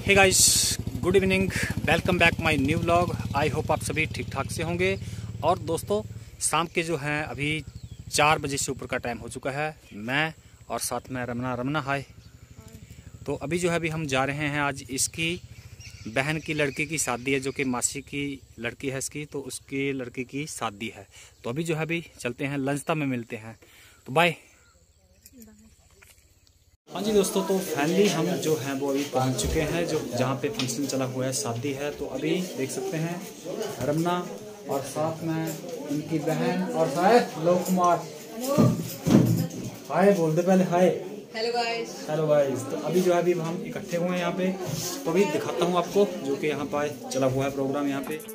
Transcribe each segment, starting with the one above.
Hey guys, good evening, welcome back my new vlog. I hope आप सभी ठीक ठाक से होंगे। और दोस्तों, शाम के जो हैं अभी 4 बजे से ऊपर का टाइम हो चुका है। मैं और साथ में रमना हाय। तो अभी जो है अभी हम जा रहे हैं, आज इसकी बहन की लड़की की शादी है, जो कि मासी की लड़की है इसकी, तो उसकी लड़की की शादी है। तो अभी जो है अभी चलते हैं, लंचता में मिलते हैं। तो बाय। हाँ जी दोस्तों, तो फाइनली हम जो हैं वो अभी पहुंच चुके हैं, जो जहाँ पे फंक्शन चला हुआ है, शादी है। तो अभी देख सकते हैं रमना और साथ में उनकी बहन और शायद लोक कुमार। हाय बोल दे पहले, hi. Hello guys. Hello guys. तो अभी जो है अभी हम इकट्ठे हुए हैं यहाँ पे। तो अभी दिखाता हूँ आपको, जो कि यहाँ पे चला हुआ है प्रोग्राम यहाँ पे।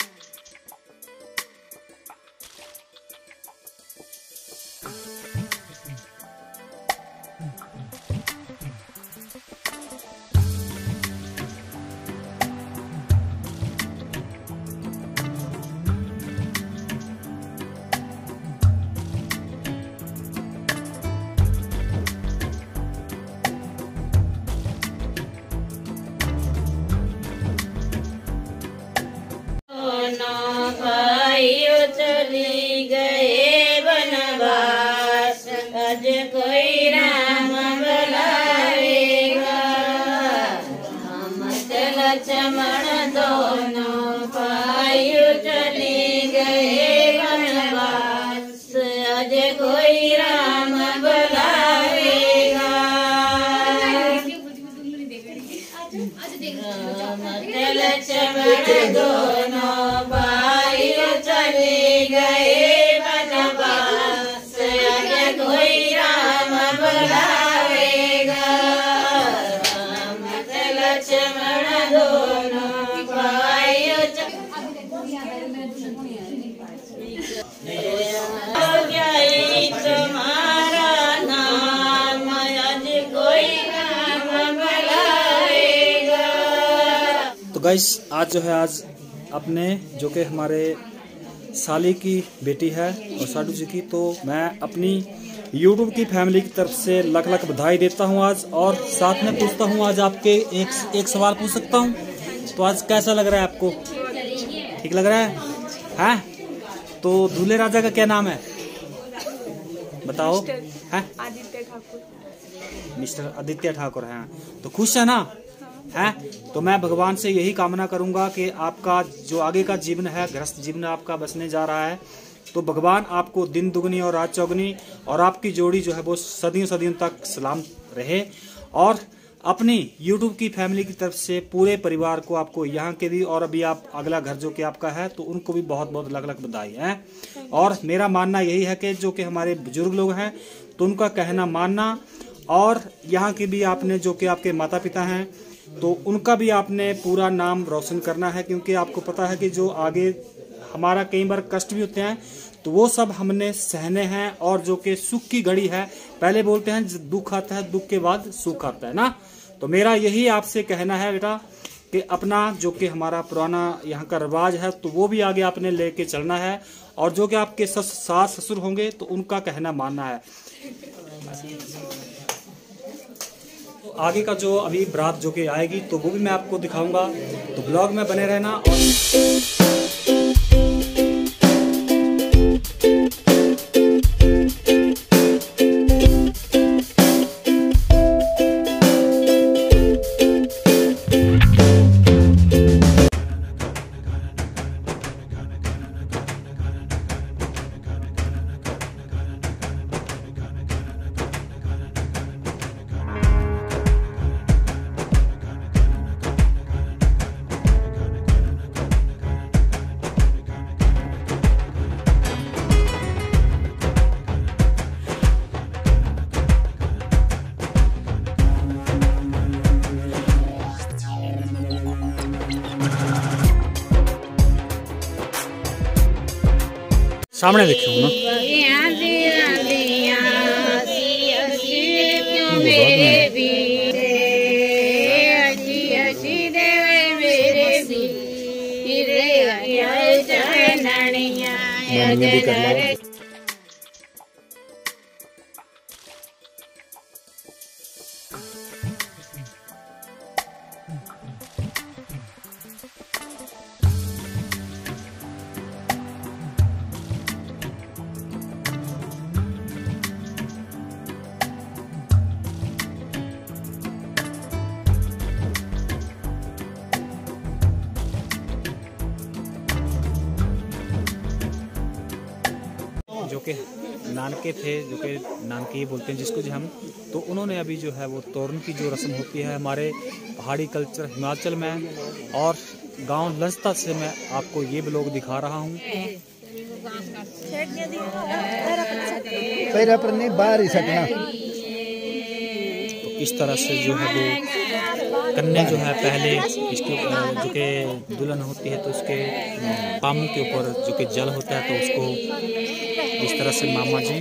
चली गए बनवास, आज कोई राम बुलावेगा। हम लक्ष्मण दोनों भाइयों चली गए बनवास, आज कोई राम बुलावेगा। लक्ष्मण दोनों भाइयों चले गए बनवास, आज कोई राम बुलावेगा। लक्ष्मण दोनों भाइयों तुम्हारा नाम, आज कोई राम बुलावेगा। तो गाइस, आज जो है आज अपने जो कि हमारे साली की बेटी है और साडू जी की, तो मैं अपनी YouTube की फैमिली की तरफ से लख लख बधाई देता हूं आज। और साथ में पूछता हूं, आज आपके एक सवाल पूछ सकता हूं? तो आज कैसा लग रहा है आपको? ठीक लग रहा है? हैं? तो दूल्हे राजा का क्या नाम है बताओ? हैं? आदित्य ठाकुर। मिस्टर आदित्य ठाकुर हैं। तो खुश है ना? है। तो मैं भगवान से यही कामना करूंगा कि आपका जो आगे का जीवन है, गृहस्थ जीवन आपका बसने जा रहा है, तो भगवान आपको दिन दुगनी और रात चौगनी, और आपकी जोड़ी जो है वो सदियों सदियों तक सलाम रहे। और अपनी YouTube की फैमिली की तरफ से पूरे परिवार को, आपको यहाँ के भी और अभी आप अगला घर जो कि आपका है, तो उनको भी बहुत बहुत लख लख बधाई है। और मेरा मानना यही है कि जो कि हमारे बुजुर्ग लोग हैं, तो उनका कहना मानना, और यहाँ की भी आपने जो कि आपके माता पिता हैं, तो उनका भी आपने पूरा नाम रोशन करना है। क्योंकि आपको पता है कि जो आगे हमारा कई बार कष्ट भी होते हैं, तो वो सब हमने सहने हैं। और जो कि सुख की घड़ी है, पहले बोलते हैं दुख आता है, दुख के बाद सुख आता है ना। तो मेरा यही आपसे कहना है बेटा, कि अपना जो कि हमारा पुराना यहाँ का रिवाज है, तो वो भी आगे आपने लेके चलना है। और जो कि आपके सास ससुर होंगे, तो उनका कहना मानना है। आगे का जो अभी बारात जो कि आएगी, तो वो भी मैं आपको दिखाऊंगा। तो ब्लॉग में बने रहना। और सामने देखो ना। भी कर लो। कि नानके थे, जो कि नानके बोलते हैं जिसको, जो हम, तो उन्होंने अभी जो है वो तोरण की जो रस्म होती है हमारे पहाड़ी कल्चर हिमाचल में और गांव लंसता से मैं आपको ये ब्लॉग दिखा रहा हूँ। बाहर ही सकना। तो इस तरह से जो है वो कन्या जो है पहले इसके जो कि दुल्हन होती है तो उसके पामू के ऊपर जो कि जल होता है तो उसको इस तरह से मामा जी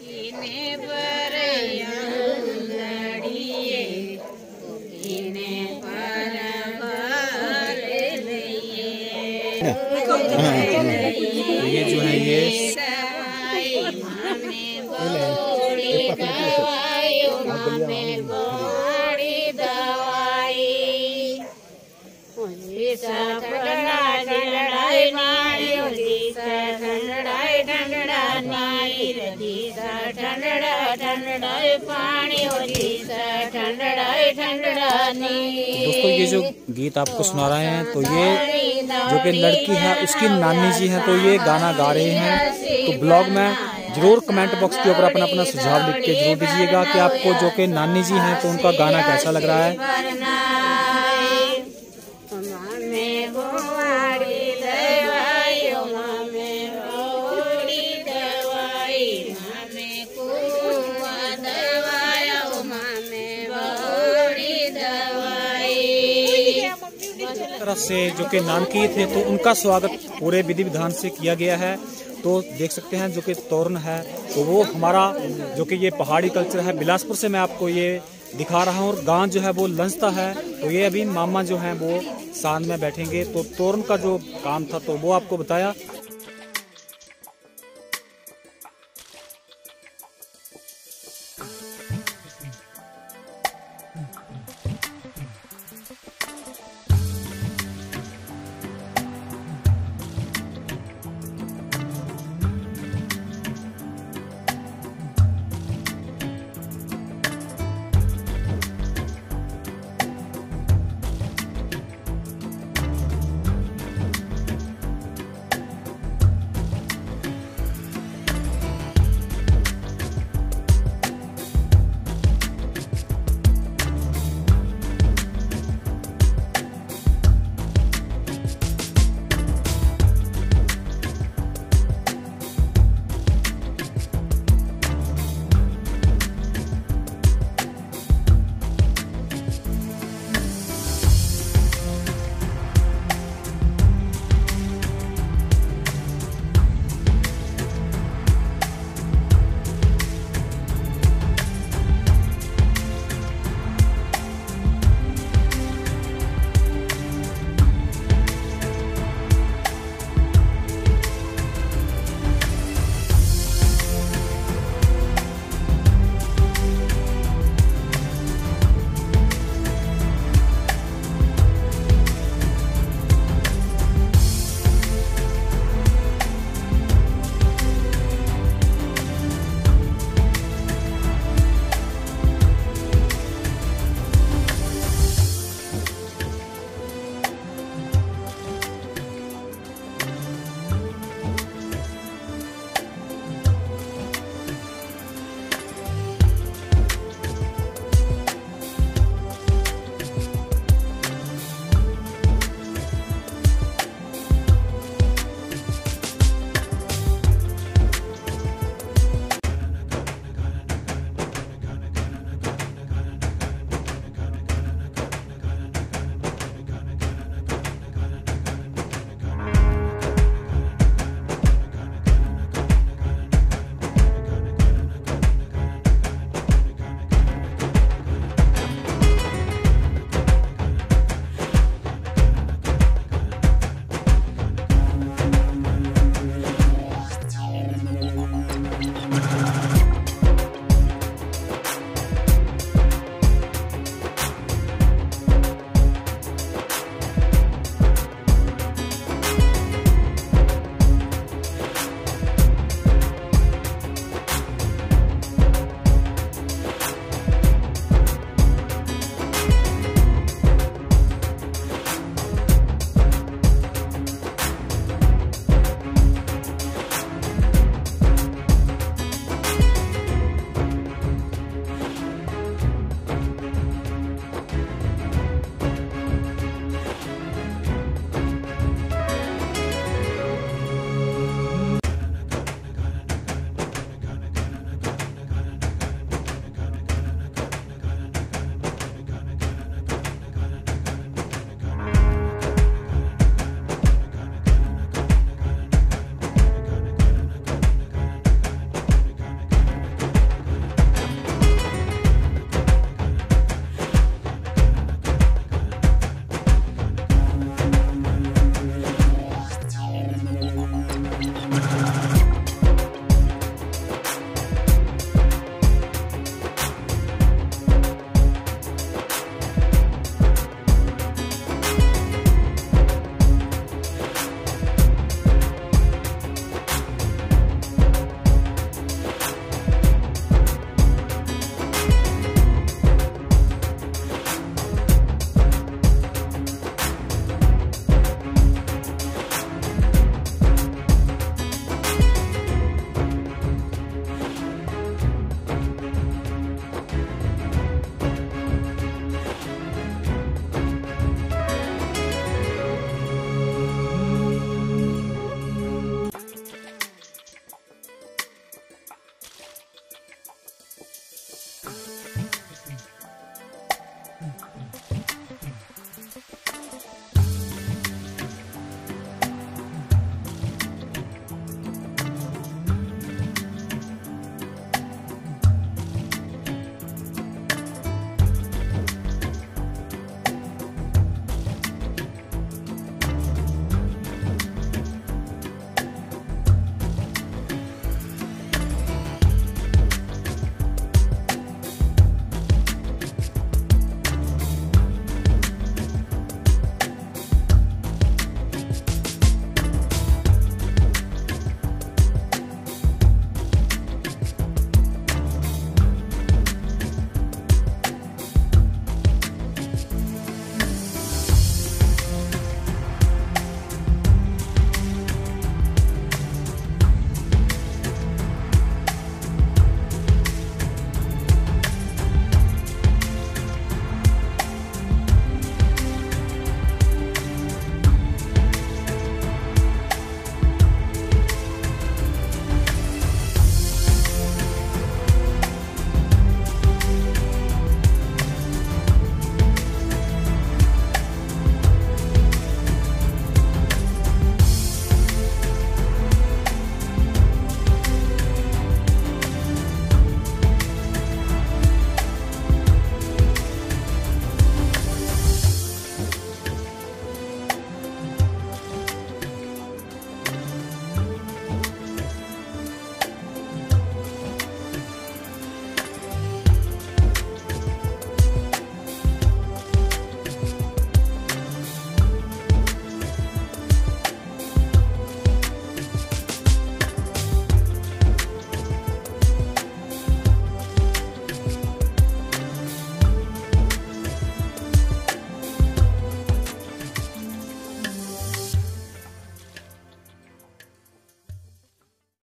तो ये जो है ये दोस्तों ये जो गीत आपको सुना रहे हैं तो ये जो कि लड़की है उसकी नानी जी हैं, तो ये गाना गा रहे हैं। तो ब्लॉग में जरूर कमेंट बॉक्स के ऊपर अपना अपना सुझाव लिख के जरूर दीजिएगा कि आपको जो कि नानी जी हैं तो उनका गाना कैसा लग रहा है। तरफ से जो कि नानकी थे तो उनका स्वागत पूरे विधि विधान से किया गया है। तो देख सकते हैं जो कि तोरण है तो वो हमारा जो कि ये पहाड़ी कल्चर है बिलासपुर से मैं आपको ये दिखा रहा हूँ। और गांव जो है वो लंसता है, तो ये अभी मामा जो हैं वो साथ में बैठेंगे। तो तोरण का जो काम था तो वो आपको बताया।